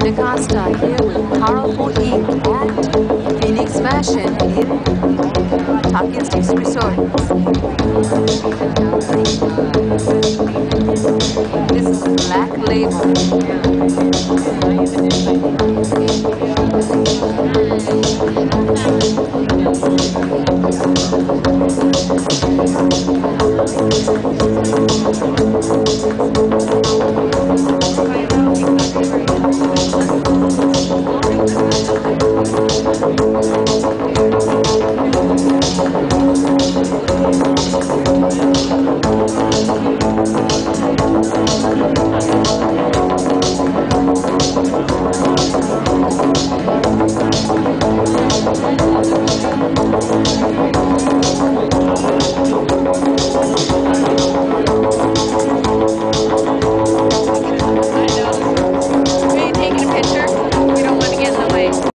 Costa here with Powerful Ink at Phoenix Fashion in Talking Sticks Resort. This is Black Label.